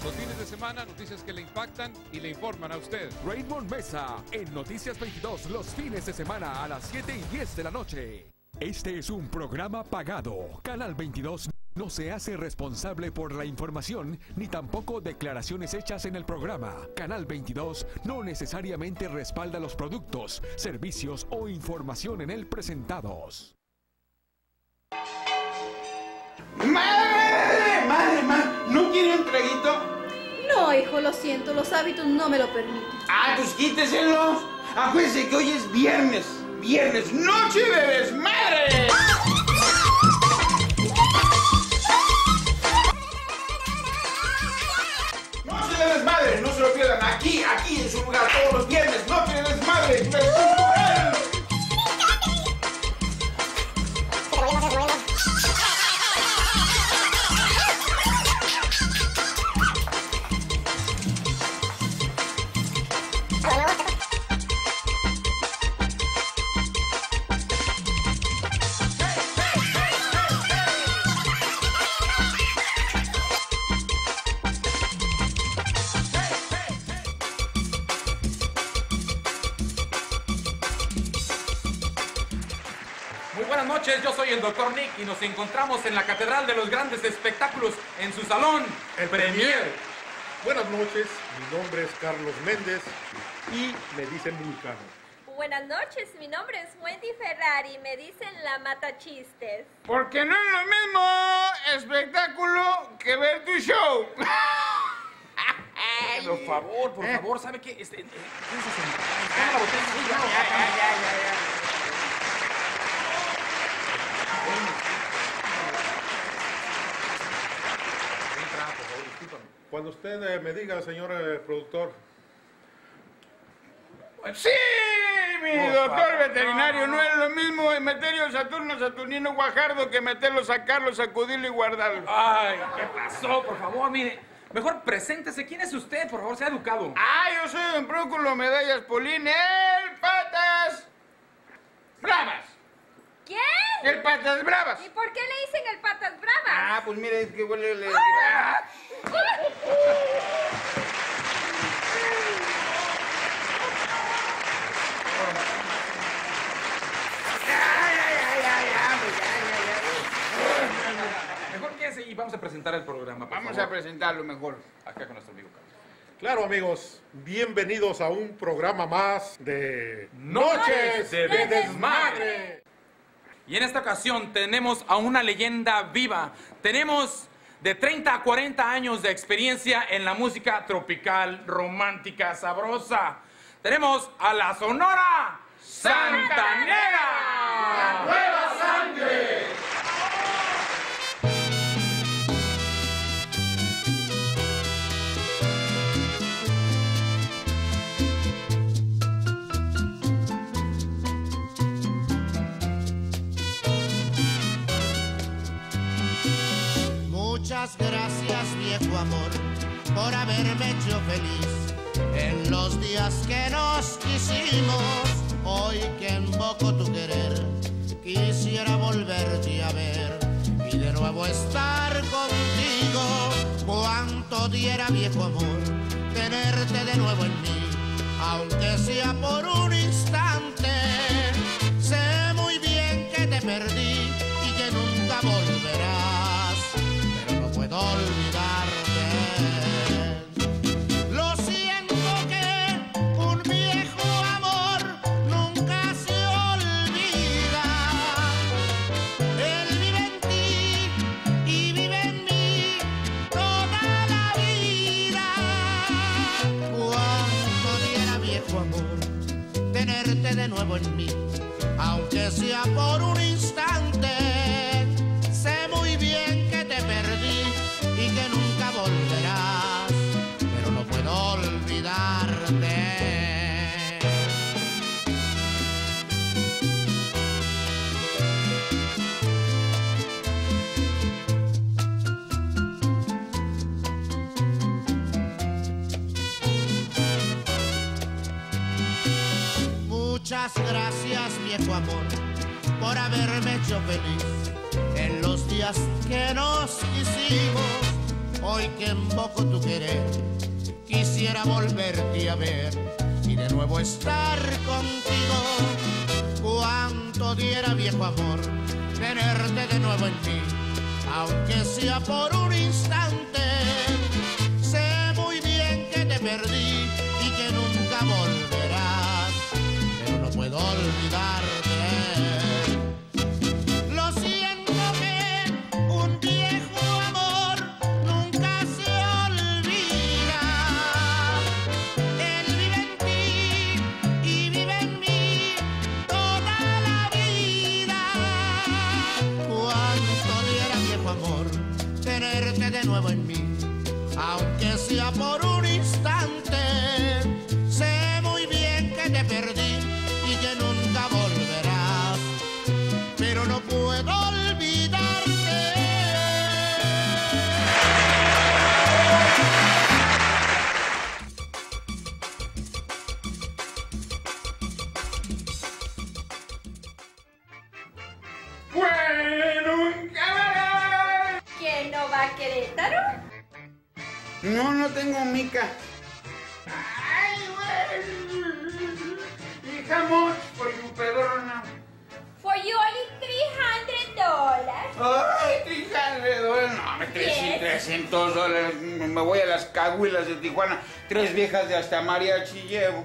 Los fines de semana, noticias que le impactan y le informan a usted. Raymond Mesa en Noticias 22 los fines de semana a las 7:10 de la noche. Este es un programa pagado. Canal 22 no se hace responsable por la información ni tampoco declaraciones hechas en el programa. Canal 22 no necesariamente respalda los productos, servicios o información en él presentados. ¡Madre! ¿No quiere un traguito? No, hijo, lo siento, los hábitos no me lo permiten. Ah, pues quíteselos. Acuérdese que hoy es viernes. Viernes, noche de desmadre. Noche de desmadre, no se lo pierdan. Aquí en su lugar, todos los viernes. Noche de desmadre. Yo soy el Dr. Nick y nos encontramos en la Catedral de los Grandes Espectáculos en su salón, el Premier. Buenas noches, mi nombre es Carlos Méndez y me dicen Vulcano. Buenas noches, mi nombre es Wendy Ferrari, me dicen la Matachistes. Porque no es lo mismo espectáculo que ver tu show. Por favor, ¿sabe qué? Ya. Cuando usted me diga, señor productor. Sí, mi doctor veterinario, no es lo mismo meterlo Saturno, Saturnino, Guajardo que meterlo, sacarlo, sacudirlo y guardarlo. Ay, ¿qué pasó? Por favor, mire, mejor preséntese. ¿Quién es usted? Por favor, sea educado. Yo soy don Próculo Medallas Polín, el Patas Bravas. ¿Quién? El Patas Bravas. ¿Y por qué le dicen el Patas Bravas? Pues mire, es que huele... Mejor quédese y vamos a presentar el programa. Vamos a presentarlo mejor. Acá con nuestro amigo Carlos. Claro, amigos, bienvenidos a un programa más de Noches de Desmadre. Y en esta ocasión tenemos a una leyenda viva. Tenemos de 30 a 40 años de experiencia en la música tropical, romántica, sabrosa. Tenemos a la Sonora Santanera. ¡La nueva sangre! Muchas gracias, viejo amor, por haberme hecho feliz en los días que nos quisimos. Hoy que invoco tu querer, quisiera volverte a ver y de nuevo estar contigo. Cuánto diera, viejo amor, tenerte de nuevo en mí, aunque sea por un instante. Sé muy bien que te perdí y que nunca volverás, pero no puedo olvidarte. Lo siento que un viejo amor nunca se olvida. Él vive en ti y vive en mí toda la vida. Cuánto diera, viejo amor, tenerte de nuevo en mí, aunque sea por un instante. Sé muy bien que te perdí y que nunca volverás, pero no puedo olvidarte. Muchas gracias, viejo amor, por haberme hecho feliz en los días que nos quisimos. Hoy que invoco tu querer, quisiera volverte a ver y de nuevo estar contigo. Cuánto diera, viejo amor, tenerte de nuevo en mí, aunque sea por un instante. Sé muy bien que te perdí y que nunca volverás, pero no puedo olvidarte. Lo siento que un viejo amor nunca se olvida. Él vive en ti y vive en mí toda la vida. Cuánto diera, viejo amor, tenerte de nuevo en mí, aunque sea por un instante. Sé muy bien que te perdí y que nunca volverás, pero no puedo olvidarte. Bueno, camarada. ¿Quién no va a Querétaro? No tengo mica. Ay, güey. Y jamón por tu pedrona. For you only $300. Ay, $300. No, me $300. Me voy a las caguilas de Tijuana. 3 viejas de hasta mariachi llevo.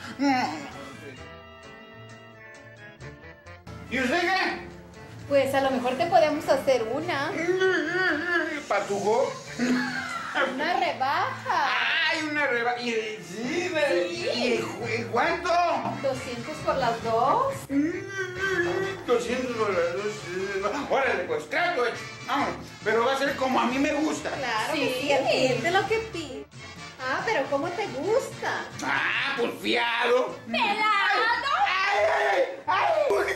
¿Y usted qué? Pues a lo mejor te podemos hacer una ¿Patugó? Una rebaja. ¡Ay, una rebaja! Sí, ¿y cuánto? 200 por las dos. 200 por las dos. Órale, pues trato hecho. Vamos, pero va a ser como a mí me gusta. Claro que sí, al cliente lo que pide. Ah, pero ¿cómo te gusta? Ah, pues fiado. ¡Pelado! ¡Ay!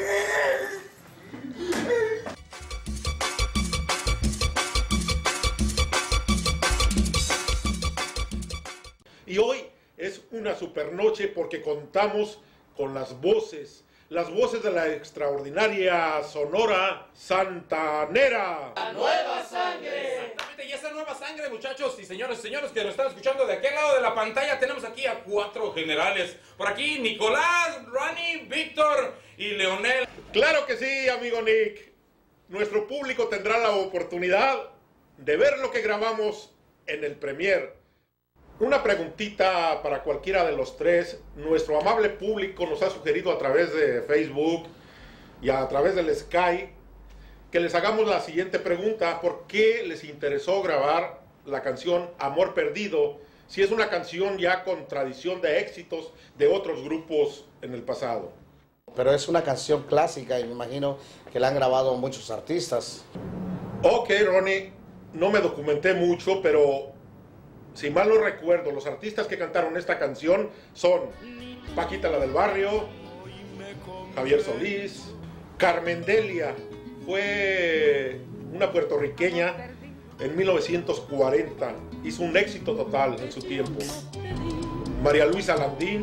Y hoy es una super noche porque contamos con las voces de la extraordinaria Sonora Santanera. ¡La nueva sangre! Exactamente, y esa nueva sangre, muchachos y señores que nos están escuchando de aquel lado de la pantalla, tenemos aquí a 4 generales. Por aquí, Nicolás, Ronnie, Víctor y Leonel. Claro que sí, amigo Nick. Nuestro público tendrá la oportunidad de ver lo que grabamos en el premier. Una preguntita para cualquiera de los tres. Nuestro amable público nos ha sugerido a través de Facebook y a través del Skype que les hagamos la siguiente pregunta. ¿Por qué les interesó grabar la canción Amor Perdido si es una canción ya con tradición de éxitos de otros grupos en el pasado? Pero es una canción clásica y me imagino que la han grabado muchos artistas. Ok, Ronnie, no me documenté mucho, pero si mal no recuerdo, los artistas que cantaron esta canción son Paquita la del Barrio, Javier Solís, Carmen Delia, fue una puertorriqueña en 1940, hizo un éxito total en su tiempo. María Luisa Landín,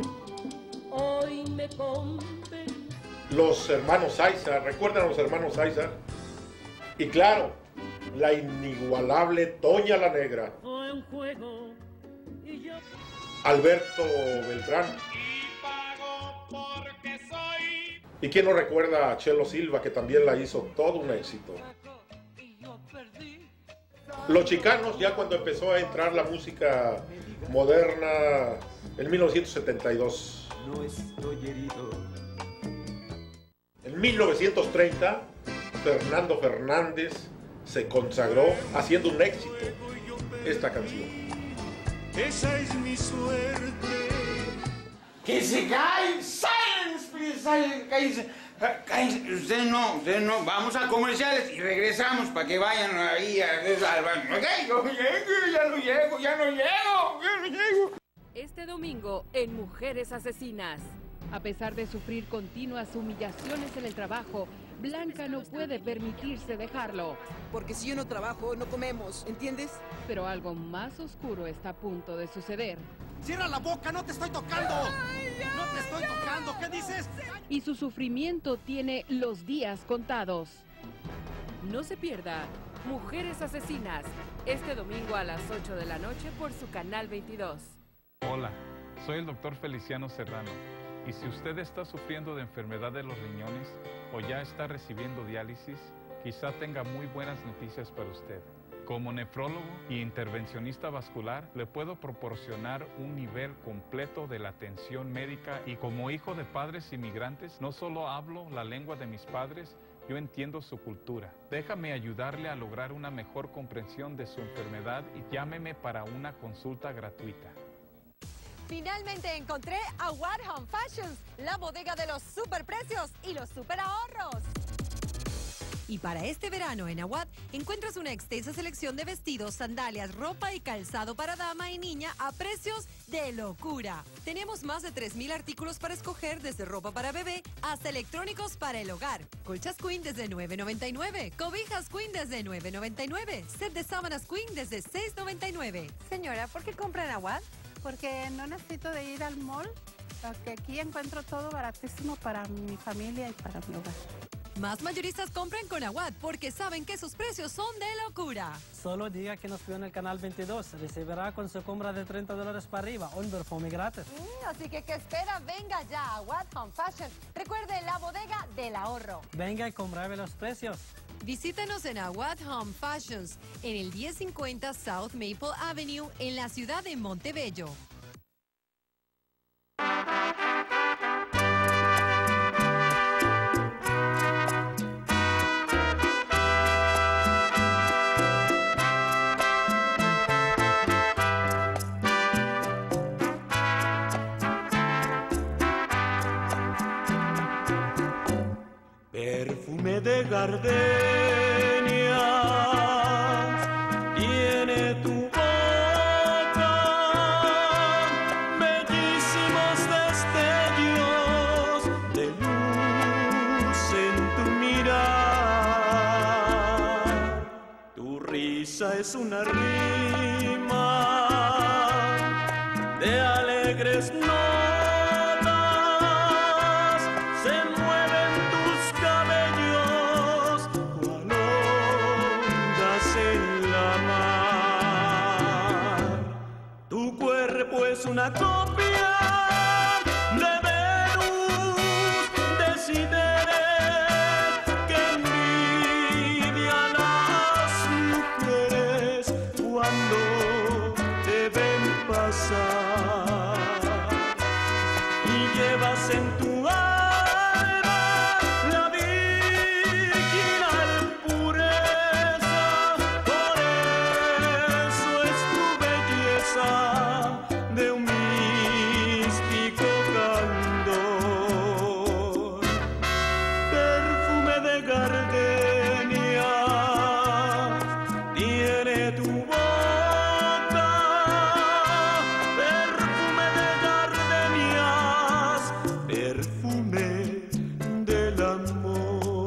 los hermanos Sáizar, ¿recuerdan a los hermanos Sáizar? Y claro, la inigualable Toña la Negra, Alberto Beltrán. ¿Y quién no recuerda a Chelo Silva, que también la hizo todo un éxito? Los Chicanos, ya cuando empezó a entrar la música moderna en 1972. En 1930, Fernando Fernández se consagró haciendo un éxito esta canción. Esa es mi suerte. ¡Que se caen! ¡Silence, please! ¡Silence! ¡Cállense! ¡Cállense! Usted no. Vamos a comerciales y regresamos para que vayan ahí al baño. ¿Ok? Ya no llego. Este domingo en Mujeres Asesinas. A pesar de sufrir continuas humillaciones en el trabajo, Blanca no puede permitirse dejarlo. Porque si yo no trabajo, no comemos, ¿entiendes? Pero algo más oscuro está a punto de suceder. ¡Cierra la boca! ¡No te estoy tocando! ¡No te estoy tocando! ¿Qué dices? Y su sufrimiento tiene los días contados. No se pierda Mujeres Asesinas, este domingo a las 8 de la noche por su canal 22. Hola, soy el doctor Feliciano Serrano. Y si usted está sufriendo de enfermedad de los riñones o ya está recibiendo diálisis, quizá tenga muy buenas noticias para usted. Como nefrólogo y intervencionista vascular, le puedo proporcionar un nivel completo de la atención médica y como hijo de padres inmigrantes, no solo hablo la lengua de mis padres, yo entiendo su cultura. Déjame ayudarle a lograr una mejor comprensión de su enfermedad y llámeme para una consulta gratuita. Finalmente encontré Awad Home Fashions, la bodega de los superprecios y los super ahorros. Y para este verano en Awad encuentras una extensa selección de vestidos, sandalias, ropa y calzado para dama y niña a precios de locura. Tenemos más de 3,000 artículos para escoger, desde ropa para bebé hasta electrónicos para el hogar. Colchas Queen desde $9.99, cobijas Queen desde $9.99, set de sábanas Queen desde $6.99. Señora, ¿por qué compra en Awad? Porque no necesito de ir al mall, porque aquí encuentro todo baratísimo para mi familia y para mi hogar. Más mayoristas compran con Awad porque saben que sus precios son de locura. Solo diga que nos vio en el canal 22. Recibirá con su compra de $30 para arriba un perfume gratis. Así que, ¿qué espera? Venga ya a Awad Home Fashion. Recuerde, la bodega del ahorro. Venga y compruebe los precios. Visítanos en Awad Home Fashions, en el 1050 South Maple Avenue, en la ciudad de Montebello. Perfume de gardenia tiene tu boca, bellísimos destellos de luz en tu mirar. Tu risa es una rima de alegres notas. Una copia de Venus, desideret que envidian las mujeres cuando te ven pasar, y llevas en tu alma la virginal pureza, por eso es tu belleza de un místico candor. Perfume de gardenia tiene tu boca, perfume de gardenias, perfume del amor.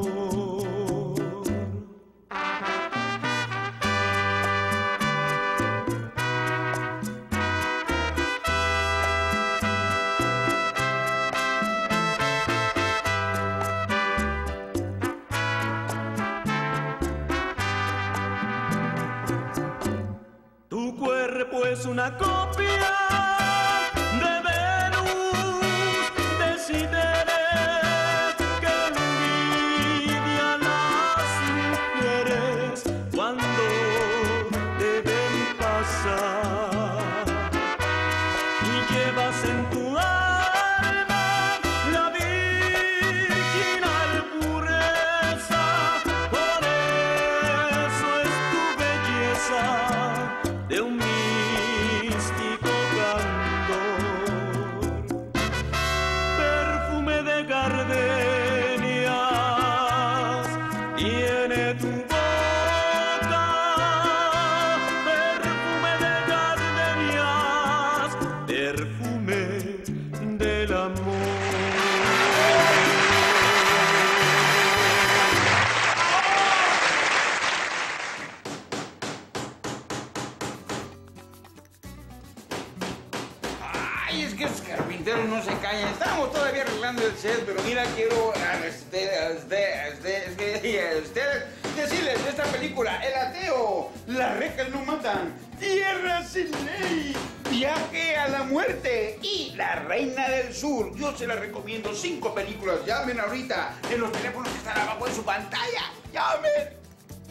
Es una copia de Venus, desideret que envidian las mujeres cuando te ven pasar, y llevas en tu alma la virginal pureza, por eso es tu belleza de un místico candor. Perfume de gardenias tiene tu boca, perfume de gardenias, perfume del amor. Ay, es que los carpinteros no se callan. Estamos todavía arreglando el set, pero mira, quiero decirles película El ateo, Las rejas no matan, Tierra sin ley, Viaje a la muerte y La reina del sur. Yo se las recomiendo, 5 películas. Llamen ahorita en los teléfonos que están abajo en su pantalla. ¡Llamen!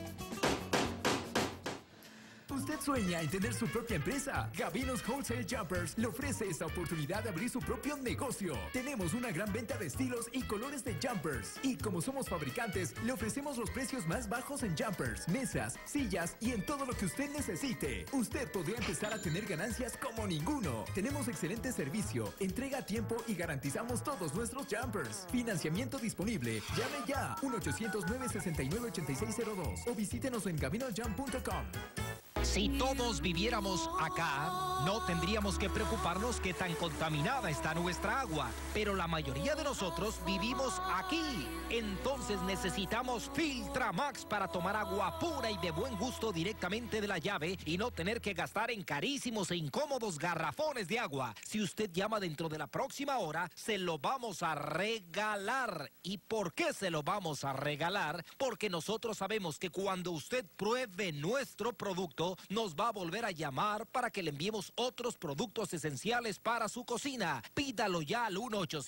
¿Usted sueña en tener su propia empresa? Gavinos Wholesale Jumpers le ofrece esta oportunidad de abrir su propio negocio. Tenemos una gran venta de estilos y colores de jumpers. Y como somos fabricantes, le ofrecemos los precios más bajos en jumpers, mesas, sillas y en todo lo que usted necesite. Usted podría empezar a tener ganancias como ninguno. Tenemos excelente servicio, entrega a tiempo y garantizamos todos nuestros jumpers. Financiamiento disponible. Llame ya 1-800-969-8602 o visítenos en gavinosjump.com. Si todos viviéramos acá, no tendríamos que preocuparnos qué tan contaminada está nuestra agua. Pero la mayoría de nosotros vivimos aquí. Entonces necesitamos Filtramax para tomar agua pura y de buen gusto directamente de la llave y no tener que gastar en carísimos e incómodos garrafones de agua. Si usted llama dentro de la próxima hora, se lo vamos a regalar. ¿Y por qué se lo vamos a regalar? Porque nosotros sabemos que cuando usted pruebe nuestro producto, nos va a volver a llamar para que le enviemos otros productos esenciales para su cocina. Pídalo ya al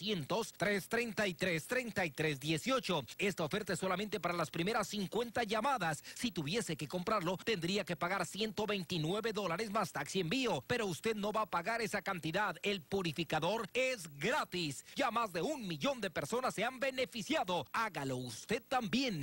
1-800-333-3318. Esta oferta es solamente para las primeras 50 llamadas. Si tuviese que comprarlo, tendría que pagar $129 más taxi envío. Pero usted no va a pagar esa cantidad. El purificador es gratis. Ya más de 1 millón de personas se han beneficiado. Hágalo usted también.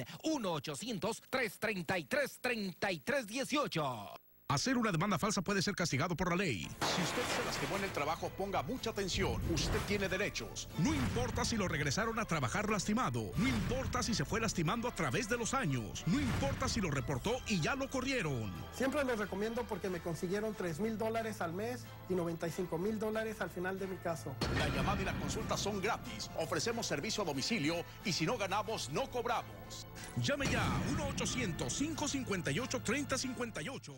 1-800-333-3318. Hacer una demanda falsa puede ser castigado por la ley. Si usted se lastimó en el trabajo, ponga mucha atención. Usted tiene derechos. No importa si lo regresaron a trabajar lastimado. No importa si se fue lastimando a través de los años. No importa si lo reportó y ya lo corrieron. Siempre les recomiendo porque me consiguieron $3,000 al mes y $95,000 al final de mi caso. La llamada y la consulta son gratis. Ofrecemos servicio a domicilio y si no ganamos, no cobramos. Llame ya 1-800-558-3058.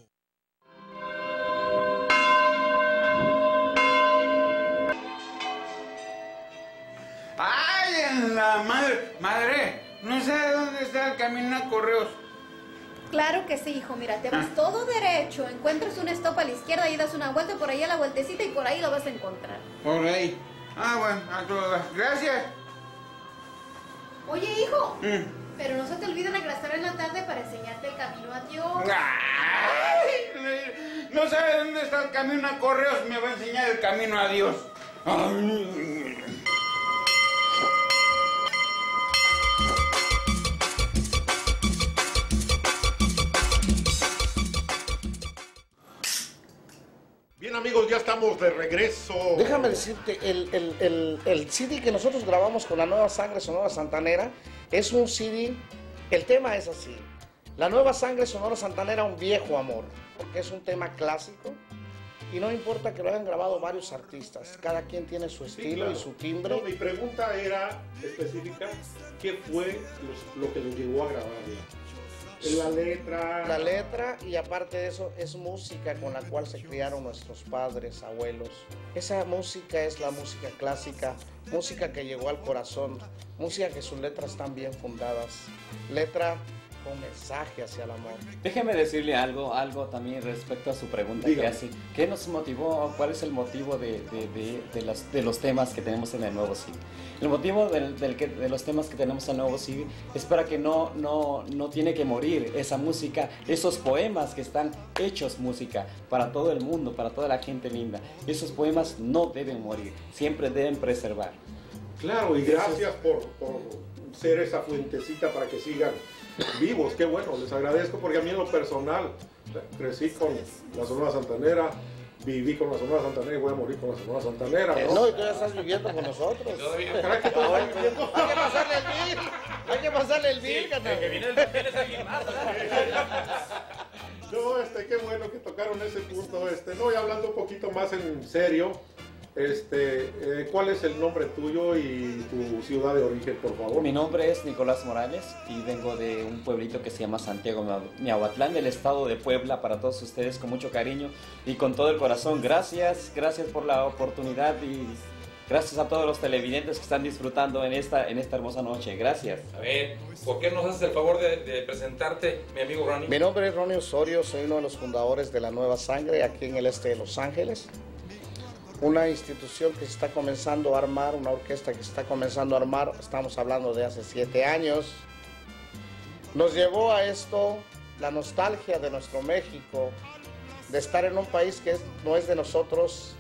¡Ay, en la madre! Madre, no sé dónde está el camino a Correos. Claro que sí, hijo. Mira, te vas todo derecho, encuentras un stop a la izquierda y das una vuelta por ahí a la vueltecita y por ahí lo vas a encontrar. Por ahí. Ah, bueno, a todas. Gracias. Oye, hijo, pero no se te olvide regresar en la tarde para enseñarte el camino a Dios. Ay, no sabe dónde está el camino a Correos, me va a enseñar el camino a Dios. Ay. Bien, amigos, ya estamos de regreso. Déjame decirte, el CD que nosotros grabamos con la Nueva Sangre Sonora Santanera es un CD, el tema es así. La Nueva Sangre Sonora Santanera, un viejo amor, porque es un tema clásico y no importa que lo hayan grabado varios artistas, cada quien tiene su estilo, claro, y su timbre. No, mi pregunta era específica, ¿qué fue lo que nos llevó a grabarla? La letra. La letra, y aparte de eso es música con la cual se criaron nuestros padres, abuelos. Esa música es la música clásica, música que llegó al corazón, música que sus letras están bien fundadas, letra con mensaje hacia el amor. Déjeme decirle algo también respecto a su pregunta. Dígame. Que hace. ¿Qué nos motivó? ¿Cuál es el motivo de los temas que tenemos en el nuevo CD? El motivo de los temas que tenemos en el nuevo CD es para que no tiene que morir esa música, esos poemas que están hechos música para todo el mundo, para toda la gente linda. Esos poemas no deben morir, siempre deben preservar. Claro, y gracias por ser esa fuentecita para que sigan vivos. Qué bueno, les agradezco porque a mí en lo personal crecí con la Sonora Santanera, viví con la Sonora Santanera y voy a morir con la Sonora Santanera, ¿no? No, y tú ya estás viviendo con nosotros. Caray, que todo está viviendo. Hay que pasarle el bill. Hay que pasarle el bill, el que viene el papel es alguien más. No, qué bueno que tocaron ese punto. No, y hablando un poquito más en serio, ¿cuál es el nombre tuyo y tu ciudad de origen, por favor? Mi nombre es Nicolás Morales y vengo de un pueblito que se llama Santiago Miahuatlán, del estado de Puebla, para todos ustedes con mucho cariño y con todo el corazón. Gracias por la oportunidad Gracias a todos los televidentes que están disfrutando en esta hermosa noche. Gracias. A ver, ¿por qué nos haces el favor de presentarte, mi amigo Ronnie? Mi nombre es Ronnie Osorio, soy uno de los fundadores de La Nueva Sangre aquí en el este de Los Ángeles. Una institución que se está comenzando a armar, una orquesta que se está comenzando a armar, estamos hablando de hace 7 años. Nos llevó a esto la nostalgia de nuestro México, de estar en un país que no es de nosotros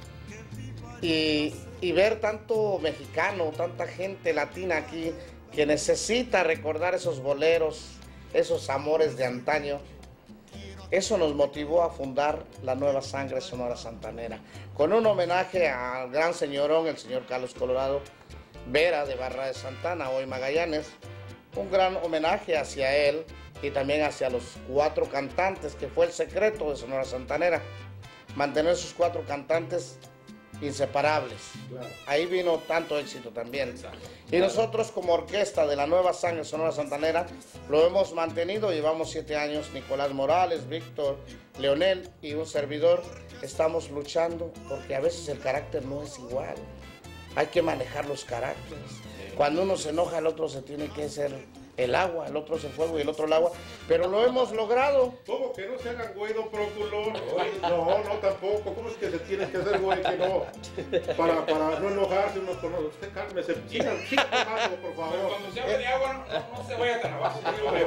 y ver tanto mexicano, tanta gente latina aquí que necesita recordar esos boleros, esos amores de antaño. Eso nos motivó a fundar La Nueva Sangre Sonora Santanera, con un homenaje al gran señorón, el señor Carlos Colorado Vera de Barra de Santana, hoy Magallanes. Un gran homenaje hacia él y también hacia los 4 cantantes, que fue el secreto de Sonora Santanera, mantener sus 4 cantantes inseparables. Claro. Ahí vino tanto éxito también. Y nosotros como orquesta de La Nueva Sangre Sonora Santanera lo hemos mantenido, llevamos 7 años, Nicolás Morales, Víctor, Leonel y un servidor, estamos luchando porque a veces el carácter no es igual. Hay que manejar los caracteres. Cuando uno se enoja, el otro se tiene que ser el agua, el otro es el fuego y el otro el agua, pero lo hemos logrado. ¿Cómo que no se hagan güey, don Próculo? No, tampoco. ¿Cómo es que se tiene que hacer güey que no? Para no enojarse unos con otros. Usted cálmese, sigan tomando, por favor. Pero cuando se hable de agua, no se vaya tan abajo.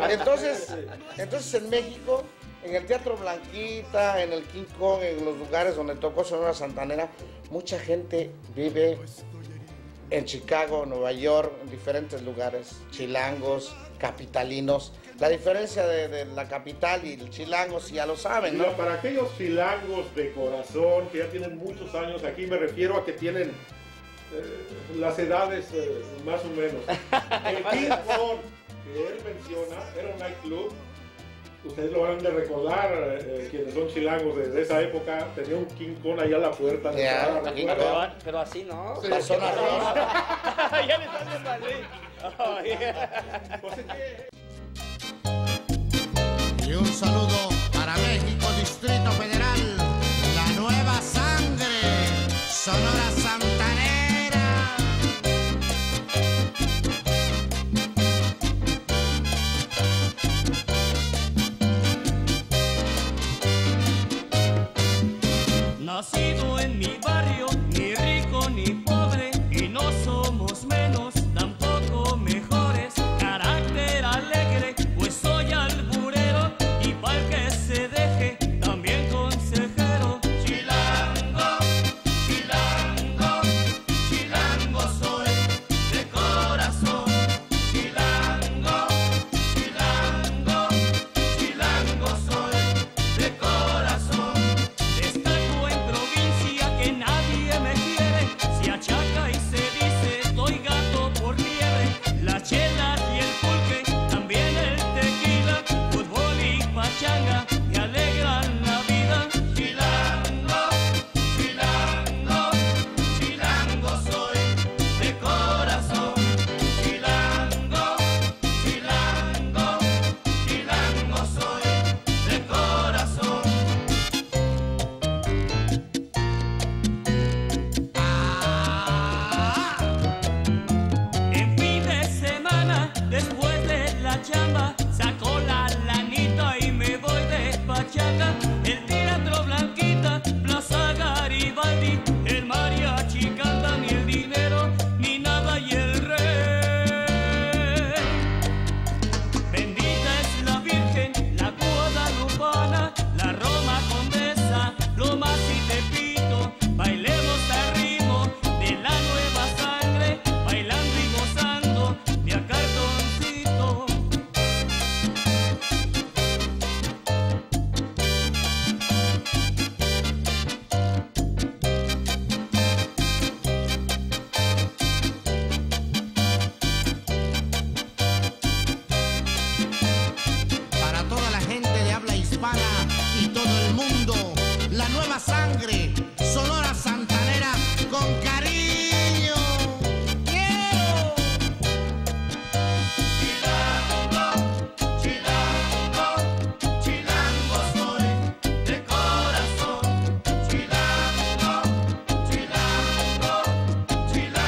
Entonces en México, en el Teatro Blanquita, en el King Kong, en los lugares donde tocó Sonora Santanera, mucha gente vive en Chicago, Nueva York, en diferentes lugares, chilangos, capitalinos. La diferencia de la capital y el chilango, si ya lo saben, ¿no? Mira, para aquellos chilangos de corazón que ya tienen muchos años aquí, me refiero a que tienen las edades más o menos. El King Kong que él menciona era un nightclub. Ustedes lo van de recordar, quienes son chilangos de esa época, tenía un King Kong ahí a la puerta. Pero así no. Sí. La zona roja. Ya le están viendo así. Y un saludo para México, Distrito Federal, La Nueva Sangre, Sonora Santanera. Nacido en mi barrio, ni rico ni pobre, y no somos menos, tampoco mejores. Carácter alegre, pues soy alburero, y pa'l que se deje, también consejero. Chilango, chilango, chilango soy, de corazón. Chilango, chilango, chilango soy, de corazón. Que nadie me quiere, se achaca y se dice estoy gato por liebre. Las chelas y el pulque, también el tequila, fútbol y pachanga me alegran la vida. Chilango, chilango, chilango soy, de corazón. Chilango, chilango, chilango soy, de corazón. Después de la chamba, saco la lanita y me voy de pachanga. El Teatro Blanquita, Plaza Garibaldi, el mariachi canta, ni el dinero, ni nada y el rey. Bendita es la Virgen, la Guadalupana, la Roma Condesa, Lomas y Tepito. Bailemos al ritmo de la nueva sangre, bailando y gozando de acá. Para toda la gente de habla hispana y todo el mundo, La Nueva Sangre, Sonora Santanera, con cariño. ¡Quiero! Chilango, chilango, chilango soy, de corazón. Chilango, chilango, chilango.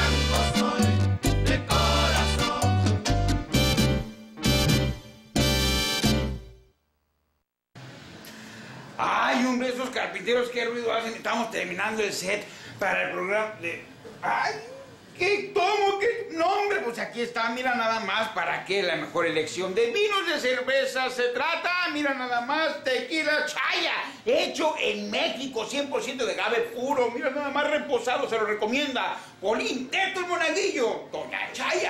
Hay un de esos carpinteros, qué ruido hacen. Estamos terminando el set para el programa de... ¡Ay! ¿Qué tomo? ¿Qué nombre? Pues aquí está, mira nada más para qué la mejor elección de vinos de cerveza se trata. Mira nada más, Tequila Chaya, hecho en México, 100% de agave puro. Mira nada más, reposado, se lo recomienda Polín, Héctor Monaguillo, Doña Chaya.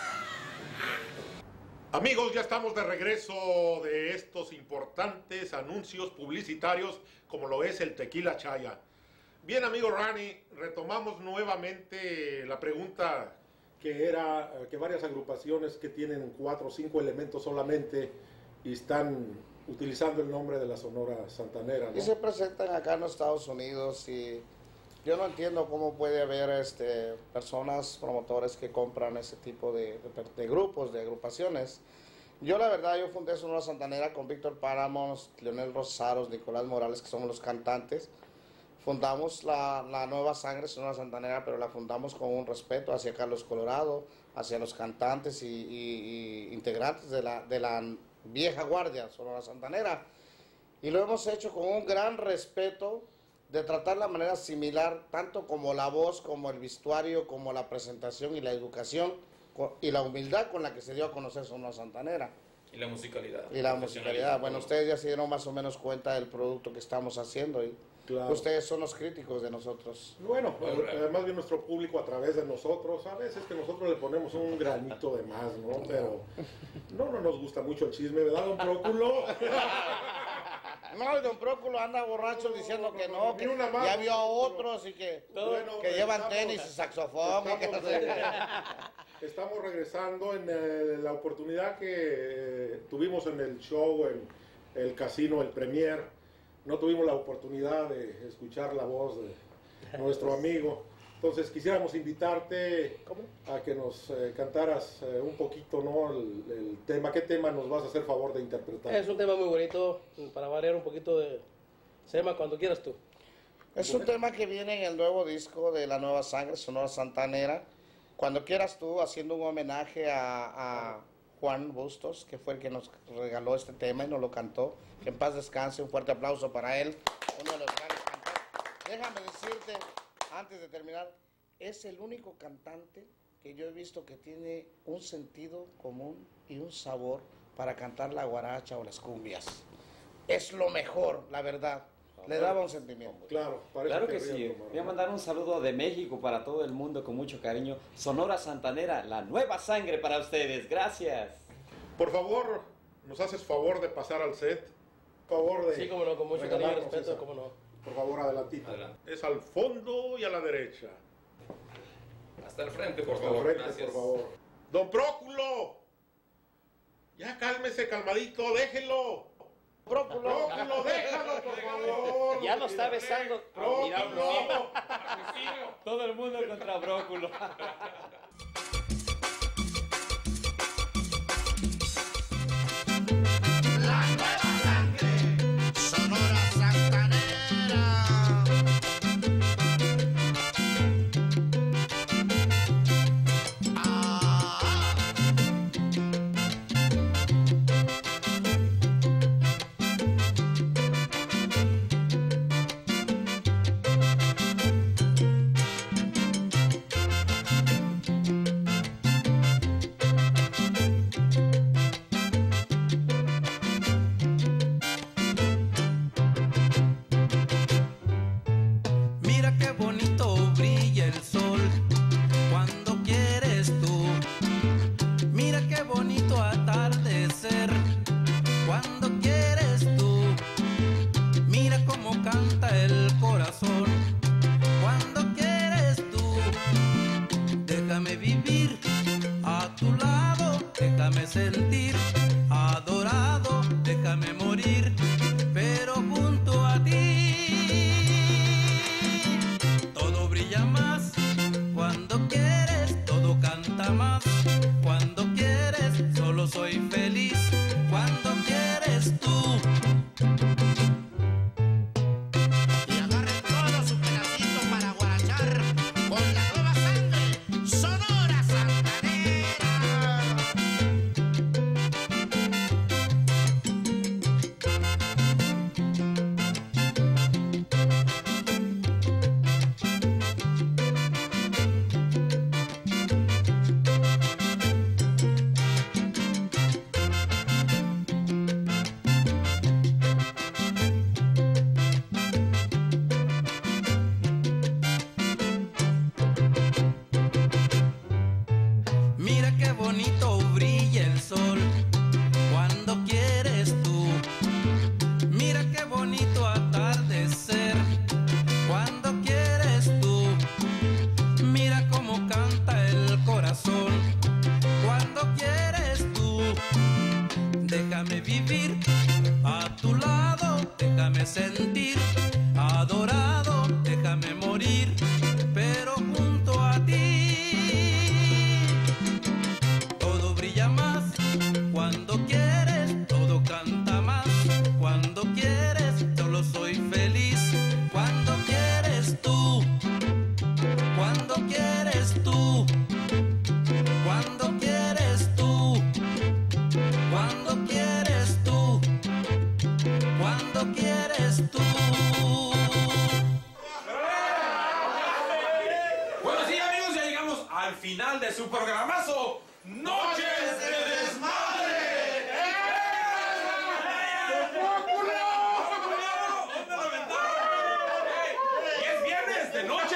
Amigos, ya estamos de regreso de estos importantes anuncios publicitarios como lo es el Tequila Chaya. Bien, amigo Rani, retomamos nuevamente la pregunta que era que varias agrupaciones que tienen 4 o 5 elementos solamente y están utilizando el nombre de la Sonora Santanera, ¿no? Y se presentan acá en los Estados Unidos y yo no entiendo cómo puede haber personas, promotores que compran ese tipo de grupos, de agrupaciones. Yo la verdad, yo fundé Sonora Santanera con Víctor Páramos, Leonel Rosaros, Nicolás Morales, que somos los cantantes. Fundamos la nueva sangre Sonora Santanera, pero la fundamos con un respeto hacia Carlos Colorado, hacia los cantantes y integrantes de la vieja guardia Sonora Santanera. Y lo hemos hecho con un gran respeto de tratar de manera similar, tanto como la voz, como el vestuario, como la presentación y la educación y la humildad con la que se dio a conocer Sonora Santanera. Y la musicalidad. Y la musicalidad. Bueno, ustedes ya se dieron más o menos cuenta del producto que estamos haciendo y Claro. Ustedes son los críticos de nosotros. Bueno, más bien nuestro público a través de nosotros, a veces que nosotros le ponemos un granito de más, ¿no? Pero no nos gusta mucho el chisme, ¿verdad, don Próculo? No, don Próculo anda borracho diciendo que no, que ya vio a otros y que llevan tenis y saxofón. Estamos regresando en la oportunidad que tuvimos en el show, en el casino, el Premier. No tuvimos la oportunidad de escuchar la voz de nuestro amigo. Entonces quisiéramos invitarte a que nos cantaras un poquito, ¿no? El tema. ¿Qué tema nos vas a hacer favor de interpretar? Es un tema muy bonito, para variar un poquito de... Se llama Cuando Quieras Tú. Es un tema que viene en el nuevo disco de La Nueva Sangre, Sonora Santanera. Cuando Quieras Tú, haciendo un homenaje a Juan Bustos, que fue el que nos regaló este tema y nos lo cantó. Que en paz descanse, un fuerte aplauso para él, uno de los grandes cantantes. Déjame decirte, antes de terminar, es el único cantante que yo he visto que tiene un sentido común y un sabor para cantar la guaracha o las cumbias. Es lo mejor, la verdad. Le daba un sentimiento. Claro, claro que sí. Voy a mandar un saludo de México para todo el mundo con mucho cariño. Sonora Santanera, la nueva sangre para ustedes. Gracias. Por favor, ¿nos haces favor de pasar al set? Favor de... Sí, cómo no, con mucho cariño y respeto, cómo no. Por favor, adelantito. Es al fondo y a la derecha. Hasta el frente, por Hasta favor. el frente, Gracias. por favor. Don Próculo, ya cálmese, calmadito, déjelo. Próculo, déjalo, por favor. Ya lo está besando. Próculo. Todo el mundo contra Bróculo. Sonora Santanera. final de su programazo, Noches de Desmadre. ¡Y es viernes de noche!